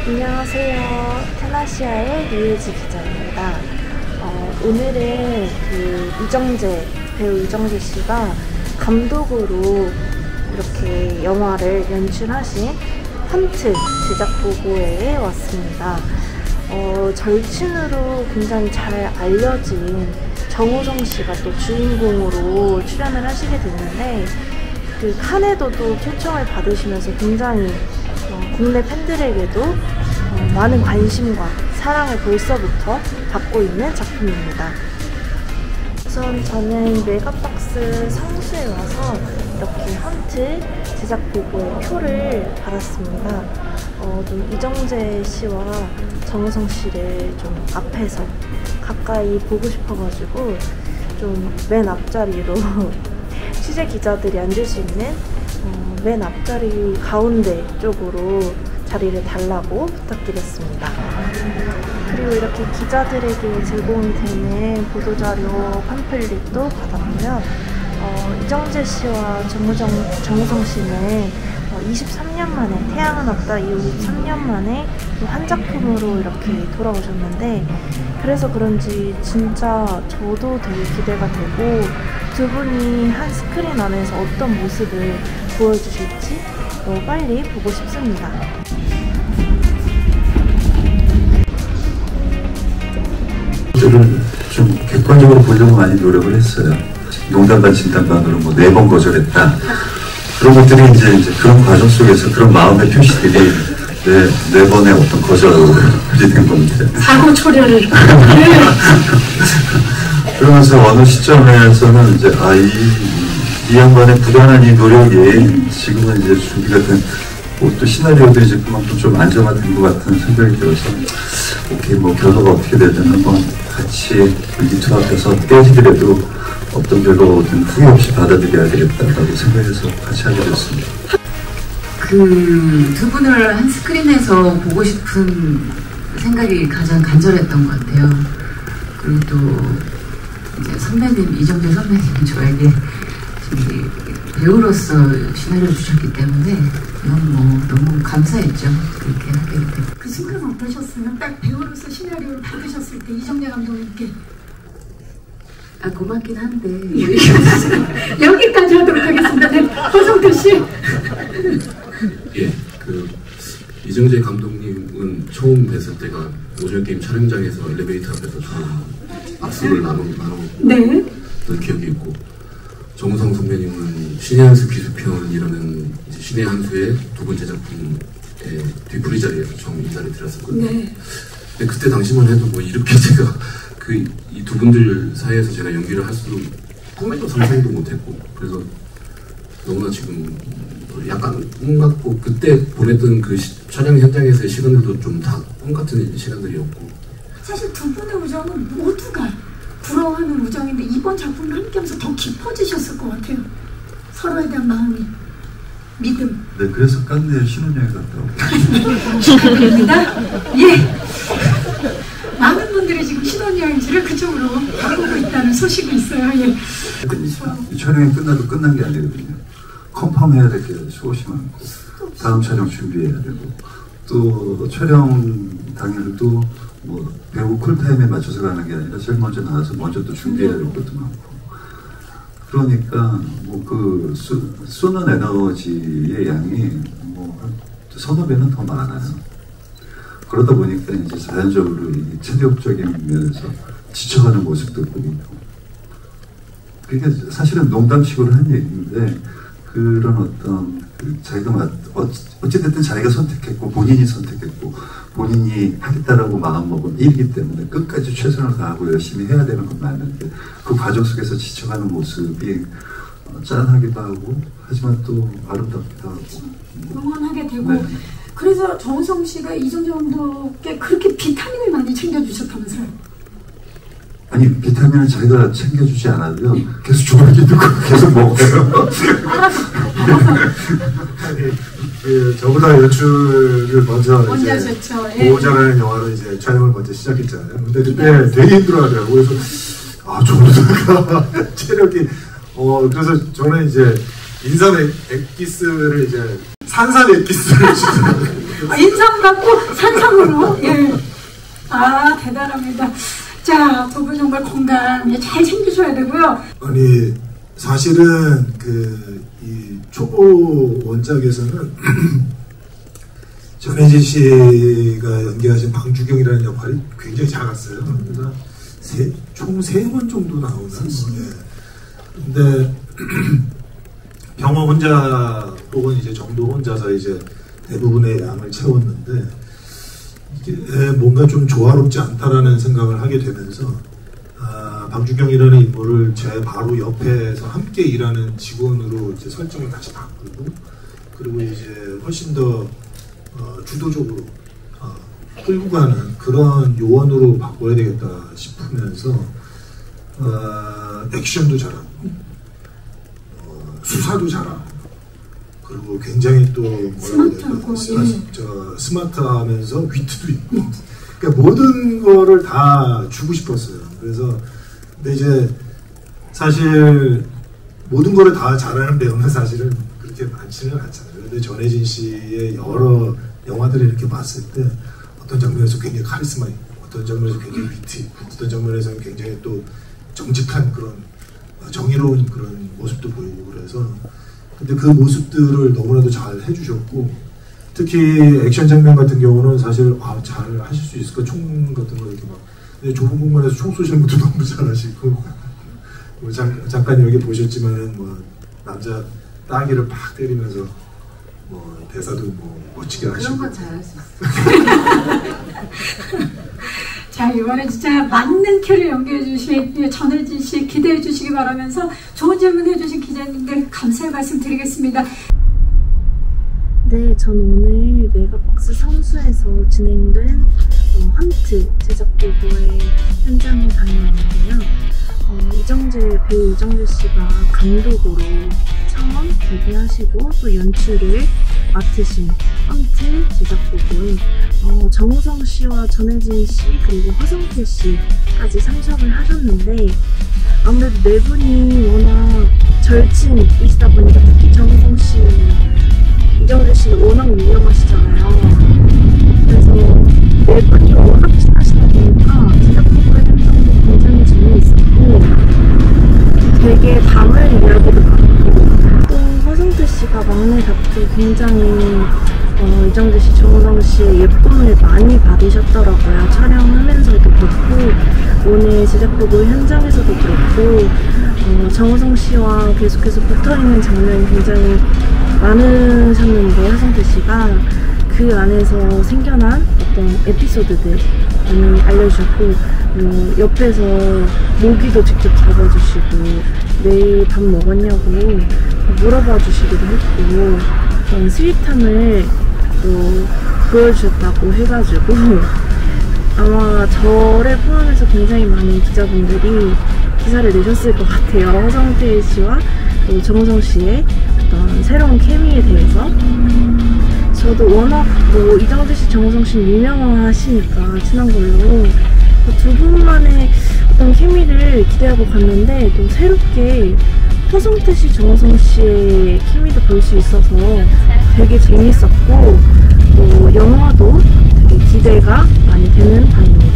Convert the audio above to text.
안녕하세요. 테나시아의 류예지 기자입니다. 오늘은 배우 이정재 씨가 감독으로 이렇게 영화를 연출하신 헌트 제작 보고회에 왔습니다. 절친으로 굉장히 잘 알려진 정우성 씨가 또 주인공으로 출연을 하시게 됐는데, 칸에도 또 초청을 받으시면서 굉장히 국내 팬들에게도 많은 관심과 사랑을 벌써부터 받고 있는 작품입니다. 우선 저는 메가박스 사무실에 와서 이렇게 헌트 제작 보고의 표를 받았습니다. 좀 이정재 씨와 정우성 씨를 좀 앞에서 가까이 보고 싶어가지고 좀 맨 앞자리로 취재 기자들이 앉을 수 있는 맨 앞자리 가운데 쪽으로 자리를 달라고 부탁드렸습니다. 그리고 이렇게 기자들에게 제공이 되는 보도자료 팜플릿도 받았고요. 이정재 씨와 정우성 씨는 23년 만에, 태양은 없다 이후 23년 만에 한 작품으로 이렇게 돌아오셨는데, 그래서 그런지 진짜 저도 되게 기대가 되고, 두 분이 한 스크린 안에서 어떤 모습을 보여주실지 빨리 보고 싶습니다. 저는 좀 객관적으로 보려고 많이 노력을 했어요. 농담 반 진담 반으로 4번 거절했다. 그런 것들이 이제 그런 과정 속에서 그런 마음의 표시들이 네 번의 어떤 거절이 된 겁니다. 사고 초려를. 그러면서 어느 시점에서는 이제 이 양반의 부단한 이 노력이 지금은 이제 준비가 된, 또 시나리오도 이제 그만큼 좀 안정화된 것 같은 생각이 들어서, 오케이, 결과가 어떻게 되든 한번 같이 유튜브 앞에서 깨지더라도 어떤 결과가 오든 후회 없이 받아들여야 되겠다라고 생각해서 같이 하게 됐습니다. 두 분을 한 스크린에서 보고 싶은 생각이 가장 간절했던 것 같아요. 그리고 또 이제 선배님, 이정재 선배님이 저에게 배우로서 시나리오 주셨기 때문에 너무 감사했죠. 그렇게 하게 되고. 그 순간 어떠셨어요? 딱 배우로서 시나리오를 받으셨을 때 이정재 감독님께. 고맙긴 한데 여기까지 하도록 하겠습니다. 네, 허성태 씨. 예, 이정재 감독님은 처음 뵀을 때가 오징어 게임 촬영장에서 엘리베이터 앞에서 저는 악수를 나눴던 기억이 있고, 정우성 선배님은 신의 한수 기수편이라는 신의 한수의 두 번째 작품의 뒤풀이 자리에서 처음 인사를 드렸었거든요. 네. 근데 그때 당시만 해도 이렇게 제가 이 두 분들 사이에서 제가 연기를 할 수 꿈에도 상상도 못했고, 그래서 너무나 지금 약간 꿈 같고, 그때 보냈던 촬영 현장에서의 시간들도 좀 다 꿈 같은 시간들이었고. 사실 두 분의 우정은 모두가 부러워하는 우정인데, 이번 작품을 함께하면서 더 깊어지셨을 것 같아요. 서로에 대한 마음이, 믿음. 네, 그래서 깐네 신혼여행 갔다 오고. 축하드립니다. 예. 많은 분들이 지금 신혼여행지를 그쪽으로 바꾸고 있다는 소식이 있어요. 예. 이 촬영이 끝나도 끝난 게 아니거든요. 컨펌 해야 될 게 수없이 많고, 다음 촬영 준비해야 되고, 또 촬영 당일도 배우 쿨타임에 맞춰서 가는 게 아니라 제일 먼저 나와서 먼저 또 준비해야 될 것도 많고, 그러니까 쏘는 에너지의 양이 서너 배는 더 많아요. 그러다 보니까 이제 자연적으로 이 체력적인 면에서 지쳐가는 모습도 보이고, 그게 사실은 농담식으로 한 얘기인데, 그런 어떤 자기가 어찌됐든 자기가 선택했고, 본인이 선택했고, 본인이 하겠다라고 마음먹은 일이기 때문에 끝까지 최선을 다하고 열심히 해야 되는 건 맞는데, 그 과정 속에서 지쳐가는 모습이 짠하기도 하고, 하지만 또 아름답기도 하고, 응원하게 되고. 네. 그래서 정우성 씨가 이정재 감독께 그렇게 비타민을 많이 챙겨주셨다면서요? 아니, 비타민을 자기가 챙겨주지 않아도요, 계속 조각이 듣고 계속 먹어요. 저보다 연출을 먼저 하셨죠. 보호자라는 영화로 이제 촬영을 먼저 시작했잖아요. 근데 그때 되게 힘들어하더라고요. 그래서 저보다가 체력이 그래서 저는 이제 인삼 엑기스를 이제 산산 엑기스를 주더라고요. 인상 갖고 산상으로. 예. 아, 대단합니다. 자, 두 분 정말 건강 잘 챙기셔야 되고요. 아니, 사실은 이 초보 원작에서는 전혜진 씨가 연기하신 방주경이라는 역할이 굉장히 작았어요. 그래서 총 3번 정도 나오는. 근데 병원 혼자 혹은 이제 정도 혼자서 이제 대부분의 양을 채웠는데 이게 뭔가 좀 조화롭지 않다라는 생각을 하게 되면서 방주경이라는 인물을 제 바로 옆에서 함께 일하는 직원으로 이제 설정을 다시 바꾸고 그리고 이제 훨씬 더 주도적으로 끌고 가는 그런 요원으로 바꿔야 되겠다 싶으면서 액션도 잘하고 수사도 잘하고 그리고 굉장히 또 뭐라고 해야 되나 스마트하면서 위트도 있고 그러니까 모든 거를 다 주고 싶었어요. 그래서 근데 이제 사실 모든 거를 다 잘하는 배우는 사실은 그렇게 많지는 않잖아요. 근데 전혜진 씨의 여러 영화들을 이렇게 봤을 때 어떤 장면에서 굉장히 카리스마 있고 어떤 장면에서 굉장히 위트 있고 어떤 장면에서는 굉장히 또 정직한 그런 정의로운 그런 모습도 보이고 그래서 근데 그 모습들을 너무나도 잘 해주셨고 특히 액션 장면 같은 경우는 사실 잘 하실 수 있을까 총 같은 거 이렇게 막 좁은 공간에서 총 쏘시는 것도 너무 잘하시고 뭐 잠깐 여기 보셨지만은 뭐 남자 따귀를 팍 때리면서 뭐 대사도 뭐 멋지게 하시고 그런 건 잘할 수 있어요. 자, 이번에 진짜 맞는 캐를 연기해 주신 전혜진 씨 기대해 주시기 바라면서 좋은 질문 해주신 기자님들 감사의 말씀 드리겠습니다. 네, 저는 오늘 메가박스 성수에서 진행된 헌트 제작 보고의 현장에 다녀왔는데요. 배우 이정재 씨가 감독으로 처음 데뷔하시고 또 연출을 맡으신 헌트 제작 보고에 정우성 씨와 전혜진 씨 그리고 허성태 씨까지 참석을 하셨는데 아무래도 네 분이 워낙 절친이시다 보니까 특히 정우성 씨, 이정재 씨는 워낙 유명하시잖아요. 그래서 네 분이 워낙 친하시다 보니까 제작 보고의 현장도 굉장히 재미있었고 되게 담을 이야기도 많고 또 허성태 씨가 막내 작도 굉장히 이정재 씨, 정우성 씨의 예쁨을 많이 받으셨더라고요. 촬영하면서도 그렇고 오늘 제작보도 현장에서도 그렇고 정우성 씨와 계속해서 붙어있는 장면이 굉장히 많으셨는데 허성태 씨가 그 안에서 생겨난 어떤 에피소드들 많이 알려주셨고 옆에서 모기도 직접 잡아주시고 내일 밥 먹었냐고 물어봐 주시기도 했고 그런 스윗함을 또 보여주셨다고 해가지고 아마 저를 포함해서 굉장히 많은 기자분들이 기사를 내셨을 것 같아요. 허성태 씨와 또 정우성 씨의 어떤 새로운 케미에 대해서 저도 워낙 이정재 씨, 정우성 씨 유명하시니까 친한 걸로 두 분만의 어떤 케미를 기대하고 갔는데 또 새롭게 허성태 씨, 정우성 씨의 케미도 볼 수 있어서 되게 재밌었고 또 영화도 되게 기대가 많이 되는 반입니다.